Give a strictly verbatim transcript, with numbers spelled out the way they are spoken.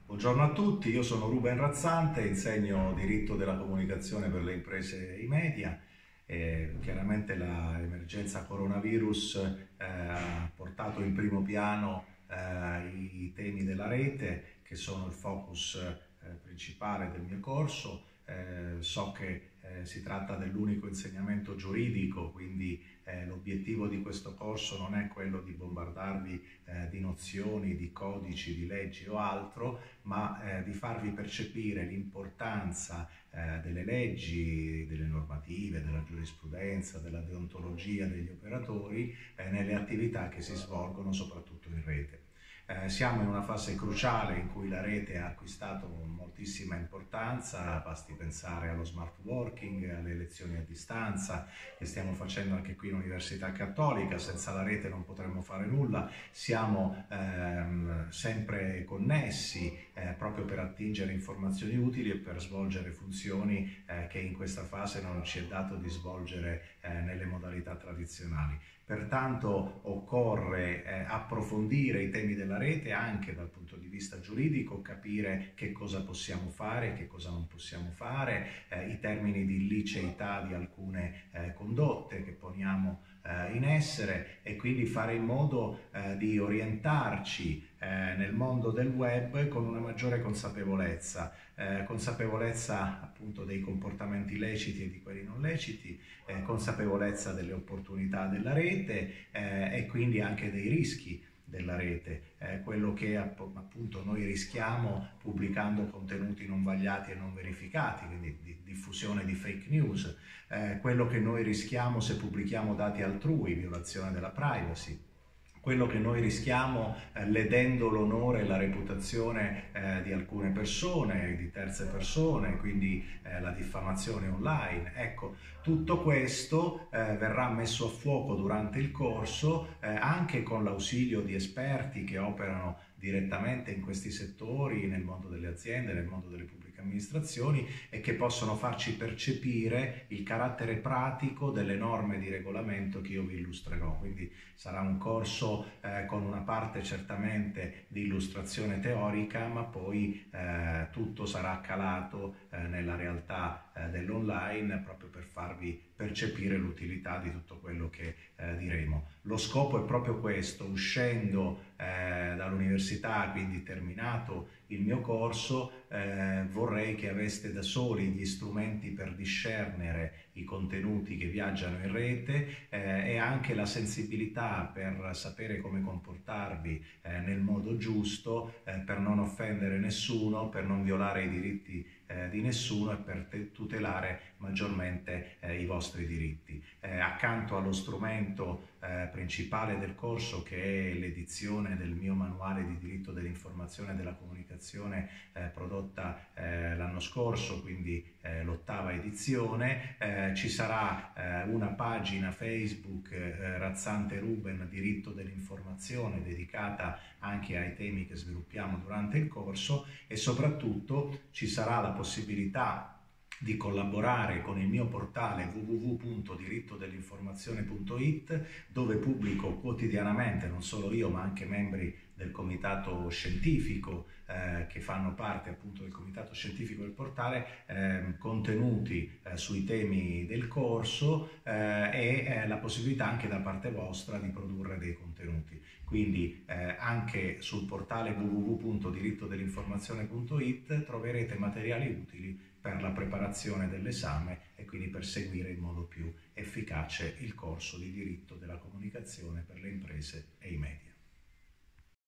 Buongiorno a tutti, io sono Ruben Razzante, insegno diritto della comunicazione per le imprese e i media. E chiaramente l'emergenza coronavirus eh, ha portato in primo piano eh, i temi della rete, che sono il focus eh, principale del mio corso. Eh, so che eh, si tratta dell'unico insegnamento giuridico, quindi eh, l'obiettivo di questo corso non è quello di bombardarvi eh, di nozioni, di codici, di leggi o altro, ma eh, di farvi percepire l'importanza eh, delle leggi, delle normative, della giurisprudenza, della deontologia degli operatori eh, nelle attività che si svolgono soprattutto in rete. Eh, siamo in una fase cruciale in cui la rete ha acquistato moltissima importanza, basti pensare allo smart working, alle lezioni a distanza che stiamo facendo anche qui in Università Cattolica. Senza la rete non potremmo fare nulla, siamo ehm, sempre connessi eh, proprio per attingere informazioni utili e per svolgere funzioni eh, che in questa fase non ci è dato di svolgere eh, nelle modalità tradizionali. Pertanto occorre eh, approfondire i temi della rete anche dal punto di vista giuridico, capire che cosa possiamo fare, che cosa non possiamo fare, eh, i termini di liceità di alcune eh, condotte che poniamo eh, in essere, e quindi fare in modo eh, di orientarci eh, nel mondo del web con una maggiore consapevolezza, eh, consapevolezza appunto dei comportamenti leciti e di quelli non leciti, eh, consapevolezza delle opportunità della rete eh, e quindi anche dei rischi della rete, eh, quello che appunto noi rischiamo pubblicando contenuti non vagliati e non verificati, quindi di diffusione di fake news, eh, quello che noi rischiamo se pubblichiamo dati altrui, violazione della privacy, quello che noi rischiamo eh, ledendo l'onore e la reputazione eh, di alcune persone, di terze persone, quindi eh, la diffamazione online. Ecco, tutto questo eh, verrà messo a fuoco durante il corso eh, anche con l'ausilio di esperti che operano direttamente in questi settori, nel mondo delle aziende, nel mondo delle pubbliche amministrazioni, e che possono farci percepire il carattere pratico delle norme di regolamento che io vi illustrerò. Quindi sarà un corso eh, con una parte certamente di illustrazione teorica, ma poi eh, tutto sarà calato eh, nella realtà eh, dell'online, proprio per farvi percepire l'utilità di tutto quello che eh, diremo. Lo scopo è proprio questo: uscendo eh, dall'università, quindi terminato il mio corso, eh, vorrei che aveste da soli gli strumenti per discernere i contenuti che viaggiano in rete eh, e anche la sensibilità per sapere come comportarvi eh, nel modo giusto, eh, per non offendere nessuno, per non violare i diritti eh, di nessuno e per tutelare maggiormente eh, i vostri diritti. Eh, accanto allo strumento eh, principale del corso, che è l'edizione del mio manuale di diritto dell'informazione e della comunicazione eh, prodotta eh, l'anno scorso, quindi eh, l'ottava edizione, eh, ci sarà eh, una pagina Facebook eh, Razzante Ruben diritto dell'informazione, dedicata anche ai temi che sviluppiamo durante il corso, e soprattutto ci sarà la possibilità di collaborare con il mio portale w w w punto diritto dell'informazione punto it, dove pubblico quotidianamente, non solo io ma anche membri del comitato scientifico eh, che fanno parte appunto del comitato scientifico del portale, eh, contenuti eh, sui temi del corso eh, e eh, la possibilità anche da parte vostra di produrre dei contenuti. Quindi eh, anche sul portale w w w punto diritto dell'informazione punto it troverete materiali utili per la preparazione dell'esame e quindi per seguire in modo più efficace il corso di diritto della comunicazione per le imprese e i media.